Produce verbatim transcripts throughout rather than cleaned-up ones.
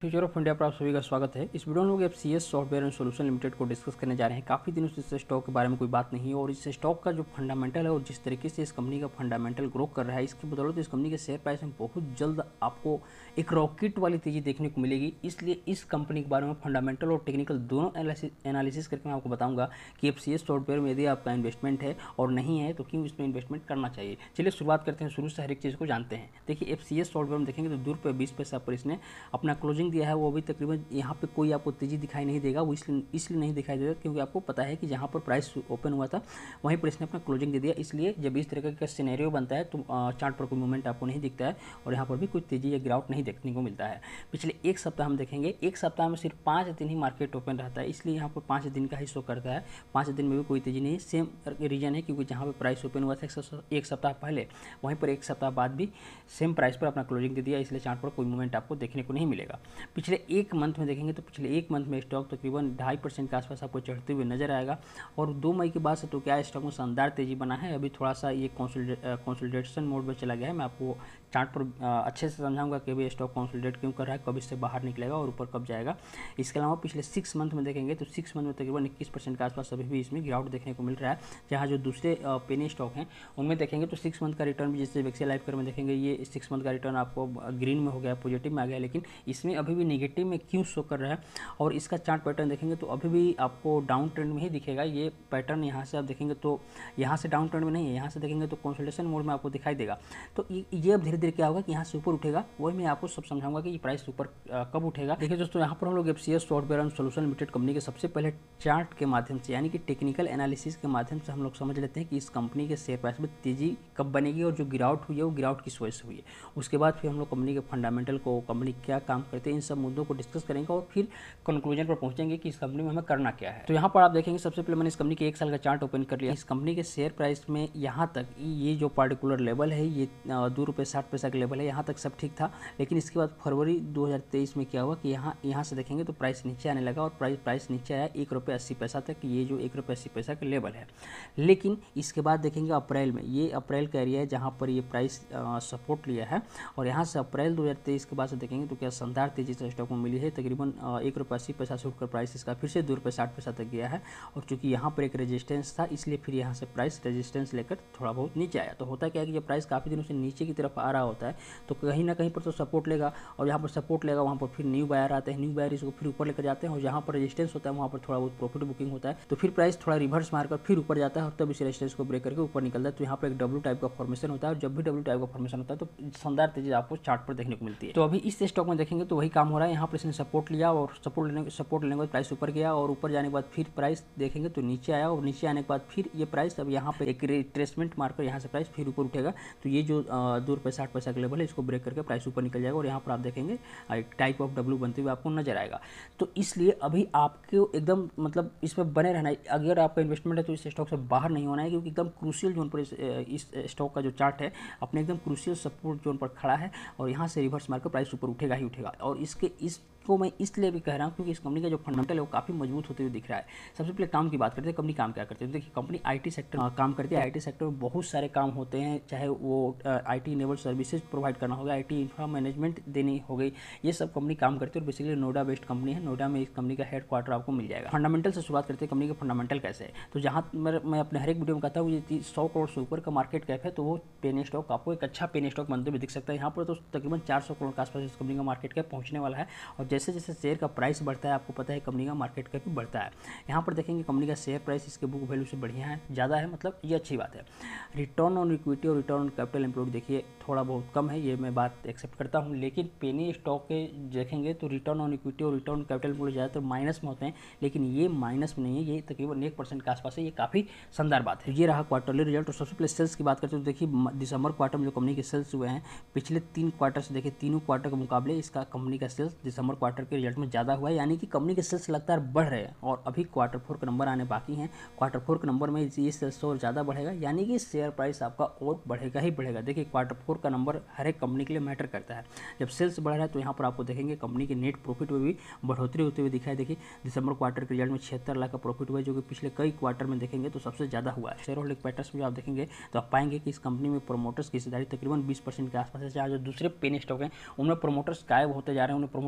Future of India पर आप सभी का स्वागत है। इस वीडियो में लोग FCS software and solution limited को डिस्कस करने जा रहे हैं। काफ़ी दिनों से इस स्टॉक के बारे में कोई बात नहीं है और इस स्टॉक का जो फंडामेंटल है और जिस तरीके से इस कंपनी का फंडामेंटल ग्रो कर रहा है, इसकी बदौलत इस कंपनी के शेयर प्राइस में बहुत जल्द आपको एक रॉकेट वाली तेजी देखने को मिलेगी। इसलिए इस कंपनी के बारे में फंडामेंटल और टेक्निकल दोनों एनालिसिस करके मैं आपको बताऊंगा कि एफसीएस सॉफ्टवेयर में यदि आपका इन्वेस्टमेंट है और नहीं है तो क्यों इसमें इन्वेस्टमेंट करना चाहिए। चलिए शुरुआत करते हैं, शुरू से हर एक चीज़ को जानते हैं। देखिए एफसीएस सॉफ्टवेयर में देखेंगे तो दो रुपये बीस पैसा पर इसने अपना क्लोजिंग दिया है। वो अभी तकरीबन यहाँ पे कोई आपको तेजी दिखाई नहीं देगा। वो इसलिए इसलिए नहीं दिखाई देगा क्योंकि आपको पता है कि जहाँ पर प्राइस ओपन हुआ था वहीं पर इसने अपना क्लोजिंग दे दिया। इसलिए जब इस तरह का सिनेरियो बनता है तो चार्ट पर कोई मूवमेंट आपको नहीं दिखता है और यहाँ पर भी कोई तेजी या गिरावट नहीं देखने को मिलता है। पिछले एक सप्ताह हम देखेंगे, एक सप्ताह में सिर्फ पाँच दिन ही मार्केट ओपन रहता है, इसलिए यहाँ पर पाँच दिन का ही शो करता है। पाँच दिन में भी कोई तेजी नहीं। सेम रीजन है क्योंकि जहाँ पर प्राइस ओपन हुआ था एक सप्ताह पहले, वहीं पर एक सप्ताह बाद भी सेम प्राइस पर अपना क्लोजिंग दे दिया, इसलिए चार्ट पर कोई मूवमेंट आपको देखने को नहीं मिलेगा। पिछले एक मंथ में देखेंगे तो पिछले एक मंथ में स्टॉक तकरीबन ढाई परसेंट के आसपास आपको चढ़ते हुए नजर आएगा और दो मई के बाद से तो क्या स्टॉक में शानदार तेजी बना है। अभी थोड़ा सा ये कंसोलिडेशन मोड में चला गया है। मैं आपको चार्ट पर अच्छे से समझाऊंगा कि अभी स्टॉक कंसोलिडेट क्यों कर रहा है, कब इससे बाहर निकलेगा और ऊपर कब जाएगा। इसके अलावा पिछले सिक्स मंथ में देखेंगे तो सिक्स मंथ में तकरीबन इक्कीस परसेंट के आसपास अभी भी इसमें गिरावट देखने को मिल रहा है। जहाँ जो दूसरे पेनी स्टॉक हैं उनमें देखेंगे तो सिक्स मंथ का रिटर्न भी, जैसे वेक्सिया लाइफ कर में देखेंगे ये सिक्स मंथ का रिटर्न आपको ग्रीन में हो गया, पॉजिटिव में आ गया, लेकिन इसमें अभी भी नेगेटिव में क्यों शो कर रहा है। और इसका चार्ट पैटर्न देखेंगे तो अभी भी आपको डाउन ट्रेंड में ही दिखेगा। ये पैटर्न यहाँ से आप देखेंगे तो यहाँ से डाउन ट्रेंड में नहीं है, यहाँ से देखेंगे तो कंसोलिडेशन मोड में आपको दिखाई देगा। तो ये अब धीरे धीरे क्या होगा कि यहाँ से ऊपर उठेगा, वही मैं आपको सब समझाऊंगा कि ये प्राइस ऊपर कब उठेगा। देखिए दोस्तों, यहाँ पर हम लोग FCS software and solution limited company के सबसे पहले चार्ट के माध्यम से यानी कि टेक्निकल एनालिसिस के माध्यम से हम लोग समझ लेते हैं कि इस कंपनी के शेयर प्राइस में तेजी कब बनेगी और जो गिरावट हुई है वो गिरावट किस वजह से हुई है। उसके बाद फिर हम लोग कंपनी के फंडामेंटल को, कंपनी क्या काम करते हैं, इन सब मुद्दों को डिस्कस करेंगे और फिर कंक्लूजन पर पहुंचेंगे कि इस कंपनी में हमें करना क्या है। तो यहाँ पर आप देखेंगे सबसे पहले मैंने इस कंपनी के एक साल का चार्ट ओपन कर लिया। इस कंपनी के शेयर प्राइस में यहाँ तक ये जो पार्टिकुलर लेवल है, ये दो रुपये साठ पैसा का लेवल है, यहाँ तक सब ठीक था। लेकिन इसके बाद फरवरी दो हज़ार तेईस में क्या हुआ कि यहाँ यहाँ से देखेंगे तो प्राइस नीचे आने लगा और प्राइस प्राइस नीचे आया एक रुपये अस्सी पैसा तक, ये जो एक रुपये अस्सी पैसा का लेवल है। लेकिन इसके बाद देखेंगे अप्रैल में, ये अप्रैल का एरिया है जहाँ पर ये प्राइस सपोर्ट लिया है और यहाँ से अप्रैल दो हज़ार तेईस के बाद से देखेंगे तो क्या शानदार तेजी से स्टॉक में मिली है। तकरीबन एक रुपये अस्सी पैसा से उठकर प्राइस इसका फिर से दो रुपये साठ पैसा तक गया है और चूंकि यहाँ पर एक रेजिस्टेंस था इसलिए फिर यहाँ से प्राइस रेजिस्टेंस लेकर थोड़ा बहुत नीचे आया। तो होता क्या है कि जब प्राइस काफ़ी दिनों से नीचे की तरफ आ रहा होता है तो कहीं ना कहीं पर तो सपोर्ट लेगा और जहाँ पर सपोर्ट लेगा वहाँ पर फिर न्यू बायर आते हैं, न्यू बायर इसको फिर ऊपर लेकर जाते हैं और जहाँ पर रेजिस्टेंस होता है वहाँ पर थोड़ा बहुत प्रॉफिट बुकिंग होता है तो फिर प्राइस थोड़ा रिवर्स मारकर फिर ऊपर जाता है और तब इस रेजिस्टेंस को ब्रेक करके ऊपर निकलता है। तो यहाँ पर एक डब्ल्यू टाइप का फॉर्मेशन होता है और जब भी डब्ल्यू टाइप का फॉर्मेशन होता है तो शानदार तेजी आपको चार्ट पर देखने को मिलती है। तो अभी इस स्टॉक में देखेंगे तो वही काम हो रहा है। यहाँ पर इसने सपोर्ट लिया और सपोर्ट लेने सपोर्ट लेने के बाद प्राइस ऊपर गया और ऊपर जाने के बाद फिर प्राइस देखेंगे तो नीचे आया और नीचे आने के बाद फिर ये प्राइस अब यहाँ पे एक रिट्रेसमेंट मारकर यहाँ से प्राइस फिर ऊपर उठेगा। तो ये जो दो रुपये साठ पैसा का लेवल है इसको ब्रेक करके प्राइस ऊपर निकल जाएगा और यहाँ पर आप देखेंगे एक टाइप ऑफ डब्ल्यू बनते हुए आपको नजर आएगा। तो इसलिए अभी आपको एकदम मतलब इसमें बने रहना है। अगर आपका इन्वेस्टमेंट है तो इस स्टॉक से बाहर नहीं होना है क्योंकि एकदम क्रूशियल जोन पर इस स्टॉक का जो चार्ट है अपने एकदम क्रूशियल सपोर्ट जोन पर खड़ा है और यहाँ से रिवर्स मारकर प्राइस ऊपर उठेगा ही उठेगा। और इसके इस को मैं इसलिए भी कह रहा हूँ क्योंकि इस कंपनी का जो फंडामेंटल है वो काफ़ी मजबूत होते हुए दिख रहा है। सबसे पहले काम की बात करते हैं, कंपनी काम क्या करती है। देखिए कंपनी आईटी सेक्टर में काम करती है। आईटी सेक्टर में बहुत सारे काम होते हैं, चाहे वो आईटी इनेबल्ड सर्विसेज प्रोवाइड करना होगा, आईटी इंफ्रा मैनेजमेंट देनी हो गई, ये सब कंपनी काम करती है और बेसिकली नोएडा बेस्ड कंपनी है। नोएडा में इस कंपनी का हेड क्वार्टर आपको मिल जाएगा। फंडामेंटल से शुरुआत करते हैं, कंपनी का फंडामेंटल कैसे है। तो जहाँ मैं अपने हर एक वीडियो में कहता हूँ ये सौ करोड़ से ऊपर का मार्केट कैप है तो वो पेनी स्टॉक आपको एक अच्छा पेनी स्टॉक बनते हुए दिख सकता है। यहाँ पर तो तकरीबन चार सौ करोड़ के आसपास इस कंपनी का मार्केट कैप पहुँचने वाला है और जैसे जैसे शेयर का प्राइस बढ़ता है आपको पता है कंपनी का मार्केट कैप भी बढ़ता है। यहाँ पर देखेंगे कंपनी का शेयर प्राइस इसके बुक वैल्यू से बढ़िया है, ज़्यादा है, मतलब ये अच्छी बात है। रिटर्न ऑन इक्विटी और रिटर्न ऑन कैपिटल एम्प्लॉयड देखिए थोड़ा बहुत कम है, ये मैं बात एक्सेप्ट करता हूँ, लेकिन पेनी स्टॉक के देखेंगे तो रिटर्न ऑन इक्विटी और रिटर्न ऑन कैपिटल एम्प्लॉयड ज़्यादातर माइनस में होते हैं, लेकिन ये माइनस में नहीं है, ये तकरीबन एक परसेंट के आसपास है। ये काफ़ी शानदार बात है। ये रहा क्वार्टरली रिजल्ट। और सबसे पहले सेल्स की बात करते हैं तो देखिए दिसंबर क्वार्टर में जो कंपनी के सेल्स हुए हैं पिछले तीन क्वार्टर से देखिए तीनों क्वार्टर के मुकाबले इसका कंपनी का सेल्स दिसंबर क्वार्टर के रिजल्ट में ज़्यादा हुआ है, यानी कि कंपनी के सेल्स लगातार बढ़ रहे हैं और अभी क्वार्टर फोर के नंबर आने बाकी हैं। क्वार्टर फोर के नंबर में ये सेल्स और ज़्यादा बढ़ेगा, यानी कि शेयर प्राइस आपका और बढ़ेगा ही बढ़ेगा। देखिए क्वार्टर फोर का नंबर हर एक कंपनी के लिए मैटर करता है। जब सेल्स बढ़ रहा है तो यहाँ पर आपको देखेंगे कंपनी के नेट प्रॉफिट में भी बढ़ोतरी होते हुए दिखाई। देखिए दिसंबर क्वार्टर के रिजल्ट में छिहत्तर लाख का प्रॉफिट हुआ है, जो कि पिछले कई क्वार्टर में देखेंगे तो सबसे ज़्यादा हुआ है। शेयर होल्डिंग पैटर्न्स में आप देखेंगे तो आप पाएंगे कि इस कंपनी में प्रोमोटर्स की हिस्सेदारी तकरीबन बीस परसेंट के आसपास है। जहाँ जो दूसरे पेनी स्टॉक हैं उनमें प्रोमोटर्स गायब होते जा रहे हैं, उन्हें प्रोमोटर्स हैं ही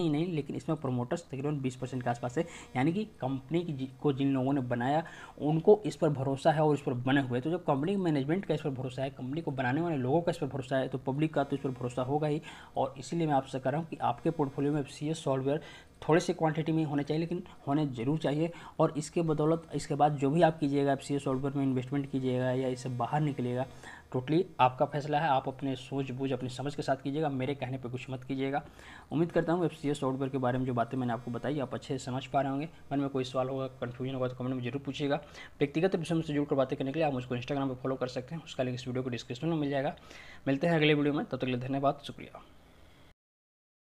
ही नहीं, लेकिन इसमें प्रोमोटर्स तकरीबन बीस परसेंट के आसपास है। यानी कि कंपनी की को जिन लोगों ने बनाया उनको इस पर भरोसा है और इस पर बने हुए। तो जब कंपनी मैनेजमेंट का इस पर भरोसा है, कंपनी को बनाने वाले लोगों का इस पर भरोसा है, तो पब्लिक का तो इस पर भरोसा होगा ही। और इसीलिए मैं आपसे कह रहा हूँ कि आपके पोर्टफोलियो में एफसीएस सॉफ्टवेयर थोड़े से क्वांटिटी में होने चाहिए, लेकिन होने जरूर चाहिए। और इसके बदौलत इसके बाद जो भी आप कीजिएगा, एफसीएस सॉफ्टवेयर में इन्वेस्टमेंट कीजिएगा या इससे बाहर निकलिएगा, टोटली आपका फैसला है। आप अपने सोच बूझ अपनी समझ के साथ कीजिएगा, मेरे कहने पे कुछ मत कीजिएगा। उम्मीद करता हूँ एफसीएस सॉफ्टवेयर के बारे में जो बातें मैंने आपको बताई आप अच्छे से समझ पा रहे होंगे। मन में कोई सवाल होगा, कन्फ्यूजन होगा तो कमेंट में जरूर पूछिएगा। व्यक्तिगत विषय में से जुड़कर बातें करने के लिए आप मुझको इंस्टाग्राम पर फॉलो कर सकते हैं, उसका लिंक इस वीडियो को डिस्क्रिप्शन में मिल जाएगा। मिलते हैं अगले वीडियो में, तब तक के लिए धन्यवाद, शुक्रिया।